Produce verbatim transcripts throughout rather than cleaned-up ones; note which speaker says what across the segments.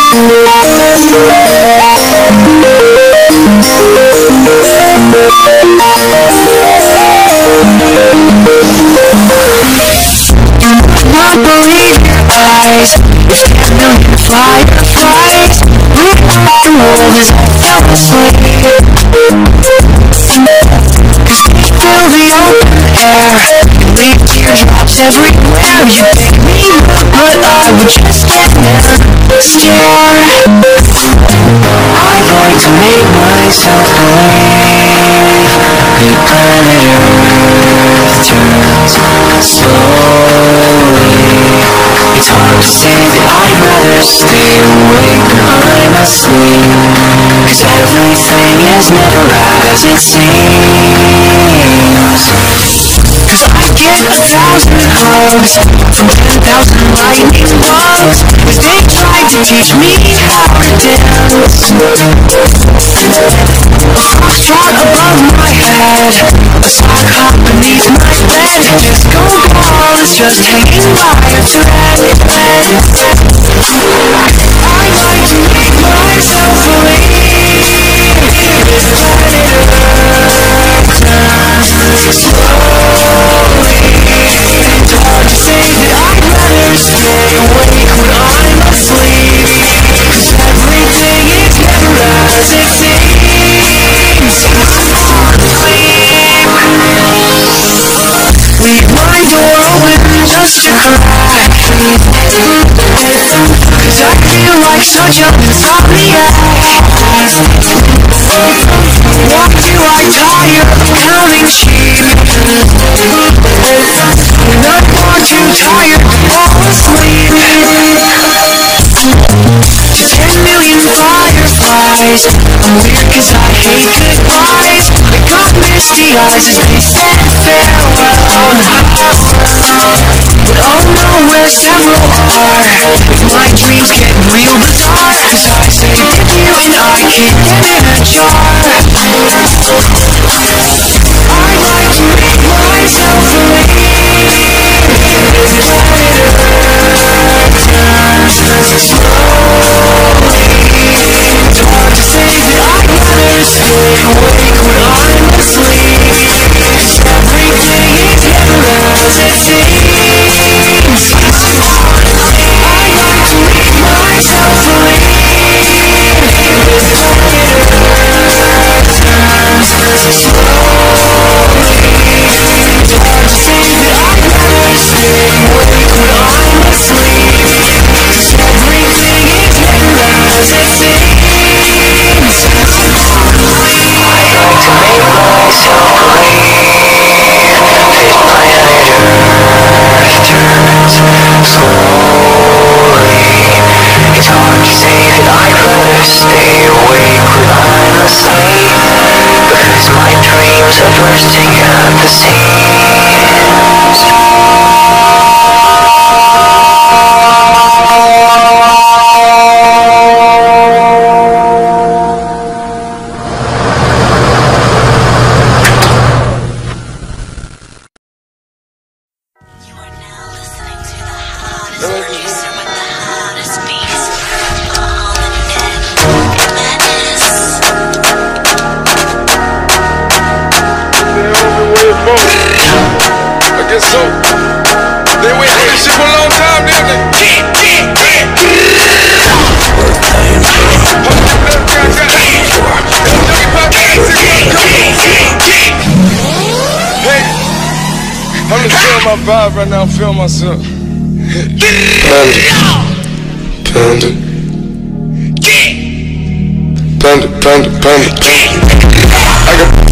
Speaker 1: Not believe your eyes. If ten million fireflies lit up the world as I fell asleep. Cause they fill the open air and leave teardrops everywhere. You pick me up, but I would just stand there, stare. I'd like to make myself believe the planet Earth turns slowly. It's hard to say that I'd rather stay awake when I'm asleep, cause everything is never as it seems. Cause I get a thousand hugs from ten thousand lightning bugs as they try to teach me how to dance. A foxtrot above my head, a sock hop beneath my bed. Disco ball is just hanging by a thread. I like to make myself believe this planet Earth turns slowly. It's hard to say that I'd rather stay awake when I'm asleep, cause everything is never as it seems. Leave my door open just to crack, cause I feel like such an insomniac. Why do I tire of counting sheep when I'm far too tired to fall asleep? To ten million fireflies, I'm weird cause I hate goodbyes. I got misty eyes as they said farewell. But oh no, where several are, if my dreams get real bizarre, cause I say adieu and I keep them in a jar. I like to make myself believe this planet Earth turns slowly. It's hard to say that I'd rather stay awake when I'm asleep, cause everything is never as it seems. I like to make myself believe this planet Earth turns slowly. It's hard to say that I'd rather stay awake when I'm asleep, cause everything is never as it seems. It's hard to say that I'd rather stay awake when I'm asleep, because my dreams are bursting at the seams.
Speaker 2: You are now listening to the hottest producer with the hottest beats on the net. Madness.
Speaker 3: I guess so. They wait for this shit for a long time, didn't they? Hey, I'm just feeling my vibe right now. I'm feeling myself. Panda. Panda. Panda, panda, panda. I got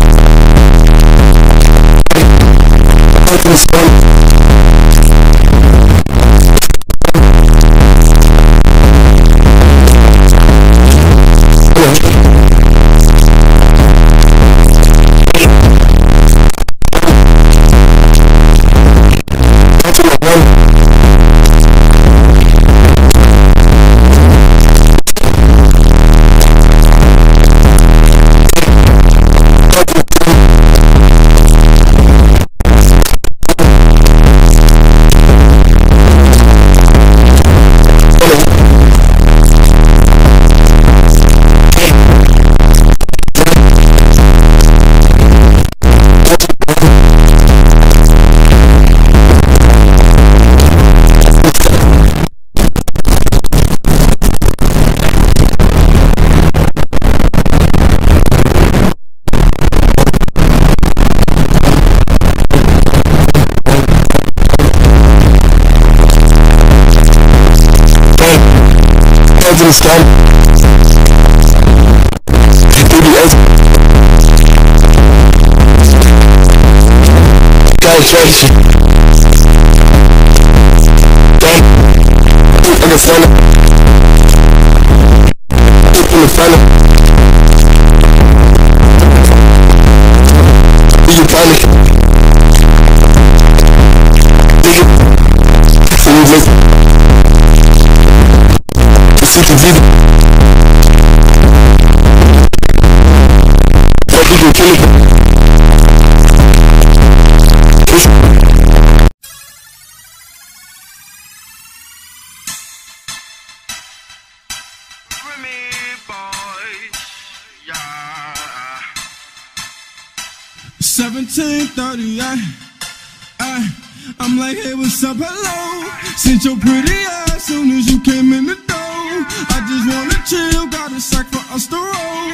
Speaker 3: to the sky. Through the edge. Got a strategy. Damn. I can find it. Look in the final. Do you panic? Nigga. So you make. You can see the. What you can kill it.
Speaker 4: seventeen thirty, I, I, I'm like, hey, what's up, hello? Sent your pretty ass soon as you came in the door. I just wanna chill, got a sack for us to roll.